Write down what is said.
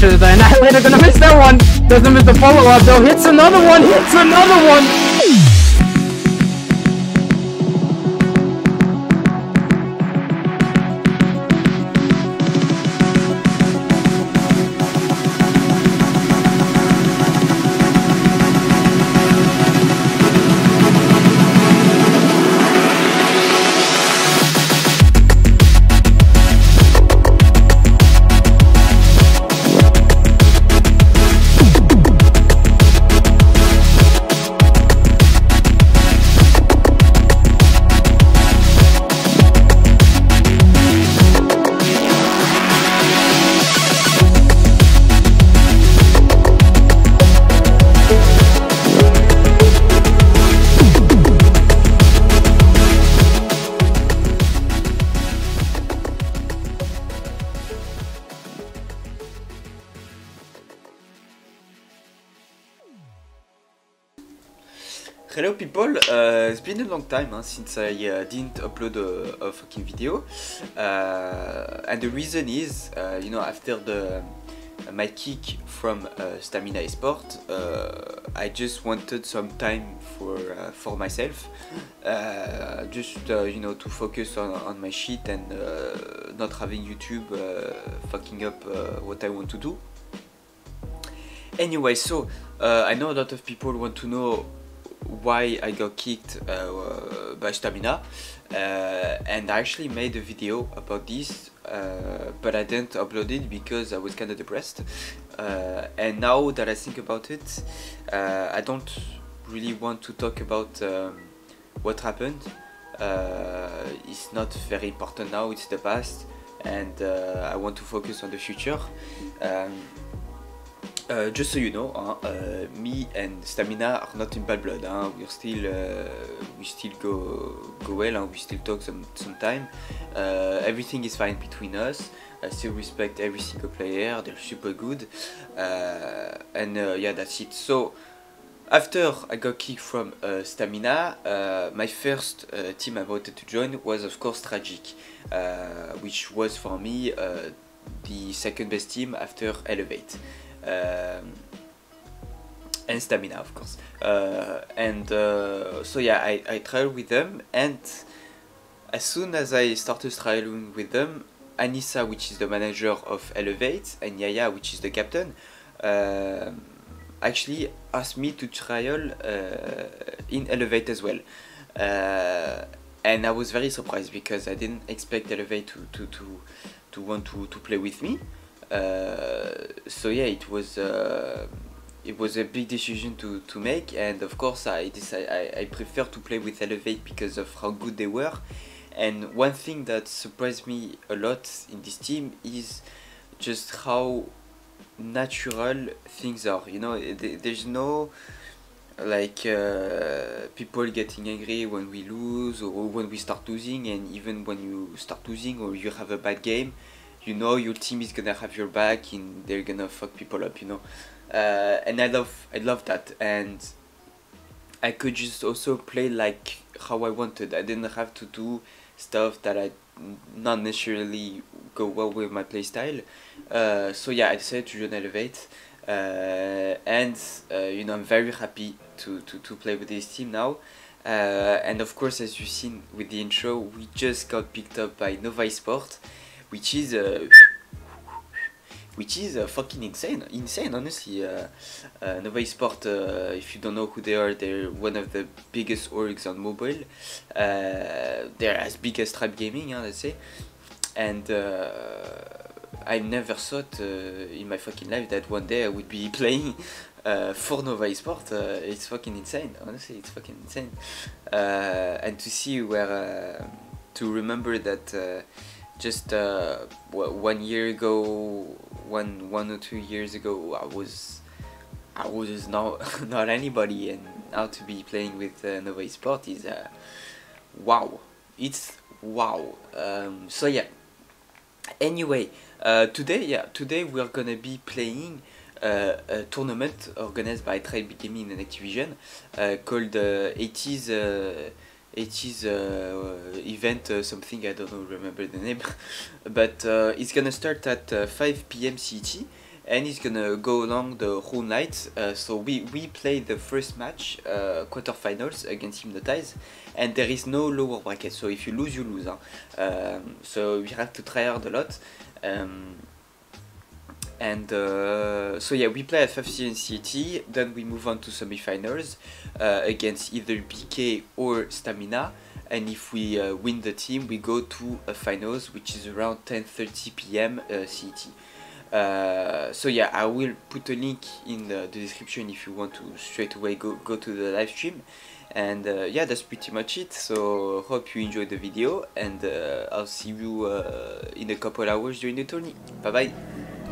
finishes. The Annihilator gonna miss that one. Doesn't miss the follow-up though. Hits another one. Hits another one. Hello people, it's been a long time since I didn't upload a fucking video, and the reason is, you know, after my kick from Stamina Esport, I just wanted some time for myself, just you know, to focus on my shit and not having YouTube fucking up what I want to do. Anyway, so I know a lot of people want to know why I got kicked by Stamina, and I actually made a video about this, but I didn't upload it because I was kind of depressed, and now that I think about it, I don't really want to talk about what happened. It's not very important now, it's the past, and I want to focus on the future. Just so you know, me and Stamina are not in bad blood. We still go well, we still talk sometime. Everything is fine between us. I still respect every single player. They're super good, and yeah, that's it. So after I got kicked from Stamina, my first team I wanted to join was of course Tragic, which was for me the second best team after Elevate. And Stamina, of course, so yeah, I trialed with them, and as soon as I started trialing with them, Anissa, which is the manager of Elevate, and Yaya, which is the captain, actually asked me to trial in Elevate as well, and I was very surprised because I didn't expect Elevate to want to play with me. So yeah, it was a big decision to make, and of course I prefer to play with Elevate because of how good they were. And one thing that surprised me a lot in this team is just how natural things are, you know. There's no like people getting angry when we lose or when we start losing, and even when you start losing or you have a bad game, you know your team is gonna have your back and they're gonna fuck people up, you know. And I love that, and I could just also play like how I wanted. I didn't have to do stuff that I not necessarily go well with my playstyle. So yeah, I decided to join Elevate, and you know, I'm very happy to play with this team now. And of course, as you've seen with the intro, we just got picked up by Nova Esport, which is fucking insane honestly. Nova Esport, if you don't know who they are, they're one of the biggest orgs on mobile. They're as big as Tribe Gaming, let's say, and I never thought in my fucking life that one day I would be playing for Nova Esport. It's fucking insane, honestly, it's fucking insane. And to see where to remember that just 1 year ago, one or 2 years ago, I was not anybody, and now to be playing with Nova Esport is wow. It's wow. So yeah. Anyway, today we are gonna be playing a tournament organized by Tribe Gaming and Activision called 80s event something, I don't know, remember the name, but it's gonna start at 5 PM CET, and it's gonna go along the whole night. So we play the first match, quarterfinals against Hypnotize, and there is no lower bracket. So if you lose, you lose. So we have to try hard a lot. So yeah, we play at 5 and CET, then we move on to semifinals against either BK or Stamina, and if we win the team, we go to finals, which is around 10:30 p.m. CET. So yeah, I will put a link in the description if you want to straight away go to the live stream. And yeah, that's pretty much it. So hope you enjoyed the video, and I'll see you in a couple hours during the tourney. Bye bye.